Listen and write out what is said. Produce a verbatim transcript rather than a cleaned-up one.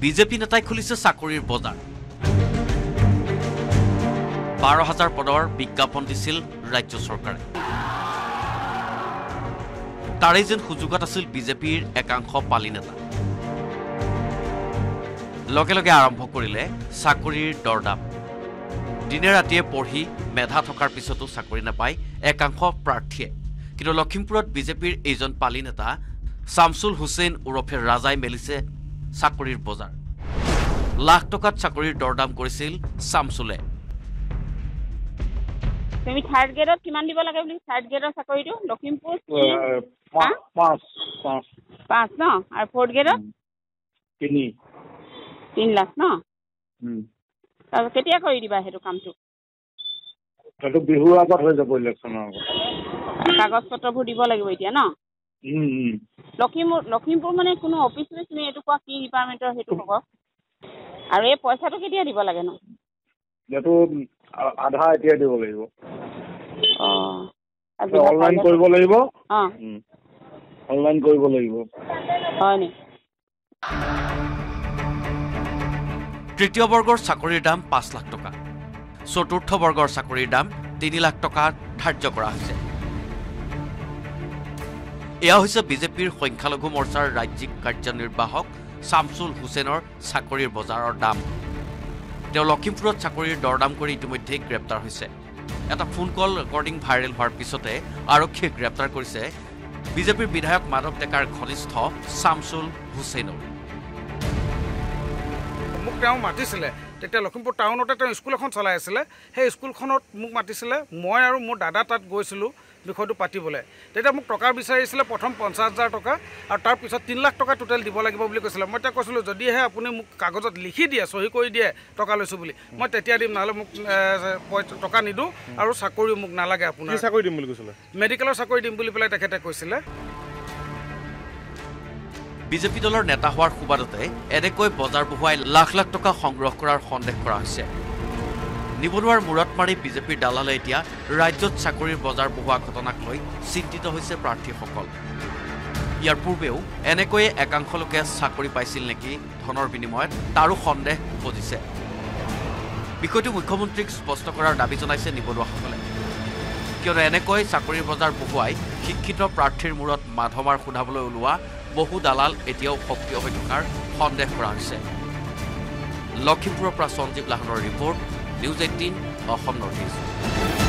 BJP নেতাই খুলিছে চাকৰিৰ বজাৰ বাৰ হাজাৰ পদৰ বিজ্ঞাপন দিছিল ৰাজ্য চৰকাৰে তাৰে যেন সুযোগত আছিল বিজেপিৰ একাংশ পালি নেতা লগে লগে আৰম্ভ কৰিলে চাকৰিৰ দৰদাম দিনে ৰাতিয়ে পঢ়ি মেধা থকাৰ পিছতো চাকৰি নাপায় একাংশ প্ৰাৰ্থীয়ে কিন্তু লখিমপুৰত বিজেপিৰ এইজন পালি নেতা শামসুল হুছেইন উৰফে ৰাজাই মেলিছে চাকৰিৰ বজাৰ লাখ টকাত চাকৰিৰ দৰদাম কৰিছিল শামসুলে তুমি থাৰ্ড গ্ৰেডত কিমান দিব লাগে বুলি থাৰ্ড গ্ৰেডৰ চাকৰিটো লখিমপুৰ পাঁচ পাঁচ পাঁচ ন আৰু ফ'ৰ্থ গ্ৰেডত তিনি তিন লাখ ন তাৰপিছত কেতিয়া কৰি দিবা সেইটো কামটো সেইটো বিহুৰ আগত হৈ যাব ইলেকশ্যনৰ আগত কাগজ পত্ৰবোৰ দিব লাগিব এতিয়া ন লখিমপুৰ লখিমপুৰ মানে কোনো অফিচ তুমি এইটো কোৱা কি ডিপাৰ্টমেণ্টৰ সেইটো হ'ব আৰু এই পইচাটো কেতিয়া দিব লাগে ন এইটো আধা এতিয়া দিব লাগিব অঁ অনলাইন কৰিব লাগিব অঁ অনলাইন কৰিব লাগিব হয় নি তৃতীয় বৰ্গৰ চাকৰিৰ দাম পাঁচ লাখ টকা চতুৰ্থ বৰ্গৰ চাকৰিৰ দাম তিনি লাখ টকা ধাৰ্য কৰা হৈছে এয়া হৈছে বিজেপিৰ সংখ্যালঘু মৰ্চাৰ ৰাজ্যিক কাৰ্যনিৰ্বাহক শামসুল হুছেইনৰ চাকৰিৰ বজাৰৰ দাম তেওঁ লখিমপুৰত চাকৰিৰ দৰদাম কৰি ইতিমধ্যে গ্ৰেপ্তাৰ হৈছে এটা ফোন কল ৰেকৰ্ডিং ভাইৰেল হোৱাৰ পিছতে আৰক্ষীয়ে গ্ৰেপ্তাৰ কৰিছে বিজেপিৰ বিধায়ক মাধৱ ডেকাৰ ঘনিষ্ঠ শামসুল হুছেইনক মোক তেওঁ মাতিছিলে তেতিয়া লখিমপুৰ টাউনতে তেওঁ স্কুল এখন চলাই আছিলে সেই স্কুলখনত মোক মাতিছিলে মই আৰু মোৰ দাদা তাত গৈছিলোঁ বিষয়টো পাতিবলৈ তেতিয়া মোক টকা বিচাৰিছিলে প্ৰথম পঞ্চাছ হাজাৰ টকা আৰু তাৰপিছত তিনি লাখ টকা টোটেল দিব লাগিব বুলি কৈছিলে মই তেতিয়া কৈছিলোঁ যদিহে আপুনি মোক কাগজত লিখি দিয়ে চহী কৰি দিয়ে টকা লৈছোঁ বুলি মই তেতিয়া দিম নহ'লে মোক টকা নিদিওঁ আৰু চাকৰিও মোক নালাগে আপোনাৰ চাকৰি দিম বুলি কৈছিলে মেডিকেলৰ চাকৰি দিম বুলি পেলাই তেখেতে কৈছিলে বিজেপি দলৰ নেতা হোৱাৰ সুবাদতে এনেকৈ বজাৰ বহুৱাই লাখ লাখ টকা সংগ্ৰহ কৰাৰ সন্দেহ কৰা হৈছে নিবনুৱাৰ মূৰত মাৰি বিজেপিৰ দালালে এতিয়া ৰাজ্যত চাকৰিৰ বজাৰ বহুৱা ঘটনাক লৈ চিন্তিত হৈছে প্ৰাৰ্থীসকল ইয়াৰ পূৰ্বেও এনেকৈয়ে একাংশ লোকে চাকৰি পাইছিল নেকি ধনৰ বিনিময়ত তাৰো সন্দেহ উপজিছে বিষয়টো মুখ্যমন্ত্ৰীক স্পষ্ট কৰাৰ দাবী জনাইছে নিবনুৱাসকলে কিয়নো এনেকৈ চাকৰিৰ বজাৰ বহুৱাই শিক্ষিত প্ৰাৰ্থীৰ মূৰত মাধমাৰ শুধাবলৈ ওলোৱা বহু দালাল এতিয়াও সক্ৰিয় হৈ থকাৰ সন্দেহ কৰা হৈছে লখিমপুৰৰ পৰা সঞ্জীৱ লাহনৰ report News Eighteen Assam North east